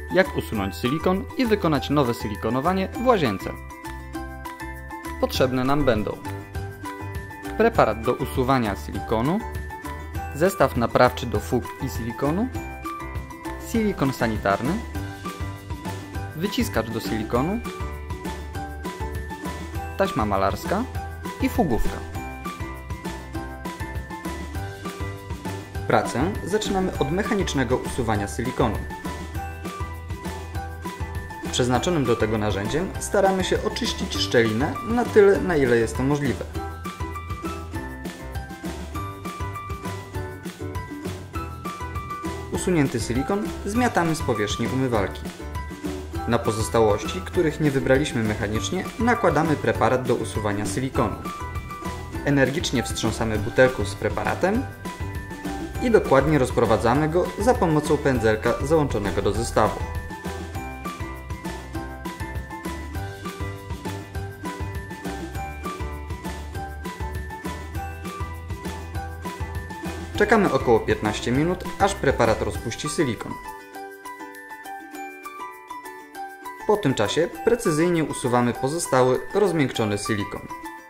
jak usunąć silikon i wykonać nowe silikonowanie w łazience. Potrzebne nam będą preparat do usuwania silikonu, zestaw naprawczy do fug i silikonu, silikon sanitarny, wyciskacz do silikonu, taśma malarska i fugówka. Pracę zaczynamy od mechanicznego usuwania silikonu. Przeznaczonym do tego narzędziem staramy się oczyścić szczelinę na tyle, na ile jest to możliwe. Usunięty silikon zmiatamy z powierzchni umywalki. Na pozostałości, których nie wybraliśmy mechanicznie, nakładamy preparat do usuwania silikonu. Energicznie wstrząsamy butelką z preparatem i dokładnie rozprowadzamy go za pomocą pędzelka załączonego do zestawu. Czekamy około 15 minut, aż preparat rozpuści silikon. Po tym czasie precyzyjnie usuwamy pozostały rozmiękczony silikon.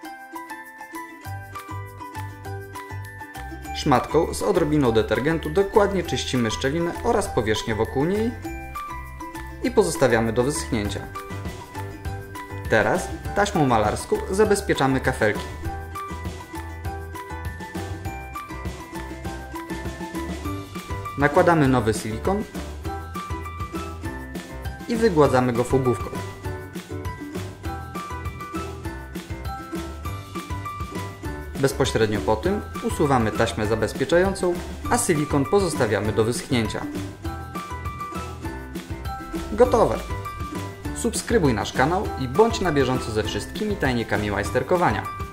Szmatką z odrobiną detergentu dokładnie czyścimy szczelinę oraz powierzchnię wokół niej i pozostawiamy do wyschnięcia. Teraz taśmą malarską zabezpieczamy kafelki. Nakładamy nowy silikon i wygładzamy go fugówką. Bezpośrednio po tym usuwamy taśmę zabezpieczającą, a silikon pozostawiamy do wyschnięcia. Gotowe! Subskrybuj nasz kanał i bądź na bieżąco ze wszystkimi tajnikami majsterkowania.